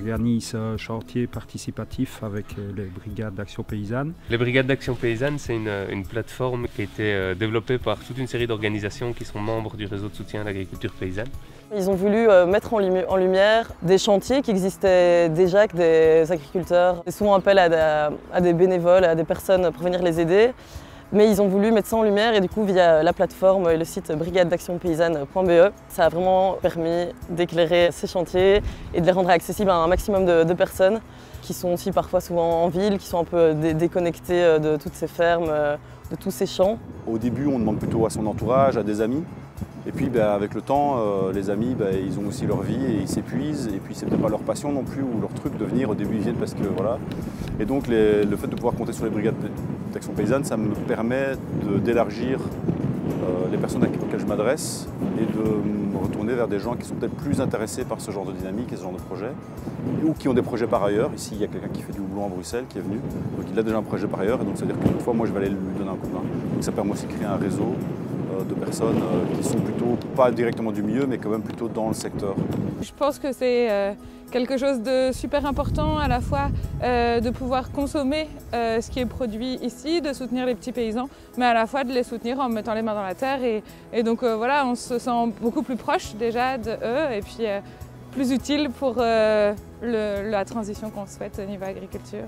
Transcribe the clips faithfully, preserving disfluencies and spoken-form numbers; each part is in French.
organise un chantier participatif avec les brigades d'action paysanne. Les brigades d'action paysanne, c'est une, une plateforme qui a été développée par toute une série d'organisations qui sont membres du réseau de soutien à l'agriculture paysanne. Ils ont voulu mettre en, lumi en lumière des chantiers qui existaient déjà avec des agriculteurs. Ils font souvent appel à des, à des bénévoles, à des personnes pour venir les aider. Mais ils ont voulu mettre ça en lumière et du coup via la plateforme et le site brigade d'action paysanne point B E, ça a vraiment permis d'éclairer ces chantiers et de les rendre accessibles à un maximum de, de personnes qui sont aussi parfois souvent en ville, qui sont un peu dé déconnectées de toutes ces fermes, de tous ces champs. Au début on demande plutôt à son entourage, à des amis. Et puis ben, avec le temps, euh, les amis, ben, ils ont aussi leur vie et ils s'épuisent. Et puis c'est peut-être pas leur passion non plus ou leur truc de venir. Au début ils viennent parce que voilà. Et donc les, le fait de pouvoir compter sur les brigades d'action paysanne, ça me permet d'élargir euh, les personnes auxquelles je m'adresse et de me retourner vers des gens qui sont peut-être plus intéressés par ce genre de dynamique et ce genre de projet. Ou qui ont des projets par ailleurs. Ici il y a quelqu'un qui fait du houblon à Bruxelles qui est venu. Donc il a déjà un projet par ailleurs. Et donc ça veut dire qu'une fois moi je vais aller lui donner un coup de main. Donc ça permet aussi de créer un réseau de personnes qui sont plutôt, pas directement du milieu, mais quand même plutôt dans le secteur. Je pense que c'est euh, quelque chose de super important à la fois euh, de pouvoir consommer euh, ce qui est produit ici, de soutenir les petits paysans, mais à la fois de les soutenir en mettant les mains dans la terre. Et, et donc euh, voilà, on se sent beaucoup plus proche déjà de eux et puis euh, plus utile pour euh, le, la transition qu'on souhaite au niveau agriculture.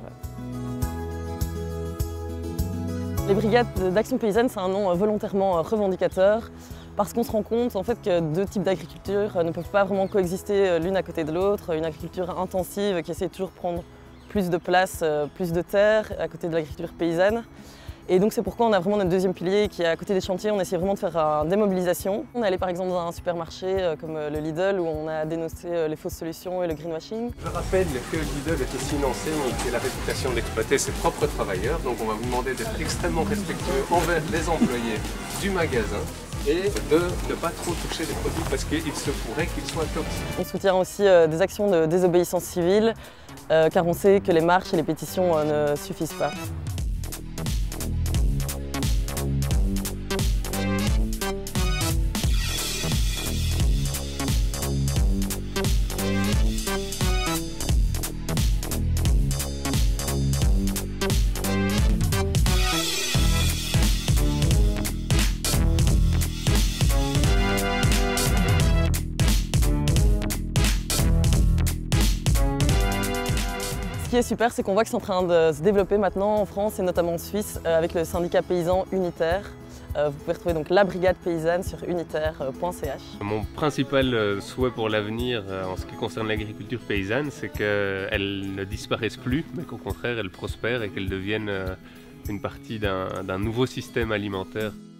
Les brigades d'action paysanne, c'est un nom volontairement revendicateur parce qu'on se rend compte en fait, que deux types d'agriculture ne peuvent pas vraiment coexister l'une à côté de l'autre. Une agriculture intensive qui essaie de toujours prendre plus de place, plus de terre à côté de l'agriculture paysanne. Et donc c'est pourquoi on a vraiment notre deuxième pilier qui est à côté des chantiers. On essaie vraiment de faire une démobilisation. On est allé par exemple dans un supermarché comme le Lidl où on a dénoncé les fausses solutions et le greenwashing. Je rappelle que Lidl est aussi une enseigne qui a la réputation d'exploiter ses propres travailleurs. Donc on va vous demander d'être extrêmement respectueux envers les employés du magasin et de ne pas trop toucher les produits parce qu'il se pourrait qu'ils soient toxiques. On soutient aussi des actions de désobéissance civile car on sait que les marches et les pétitions ne suffisent pas. Ce qui est super, c'est qu'on voit que c'est en train de se développer maintenant en France et notamment en Suisse avec le syndicat paysan Unitaire. Vous pouvez retrouver donc la brigade paysanne sur unitaire point C H. Mon principal souhait pour l'avenir en ce qui concerne l'agriculture paysanne, c'est qu'elle ne disparaisse plus, mais qu'au contraire elle prospère et qu'elle devienne une partie d'un nouveau système alimentaire.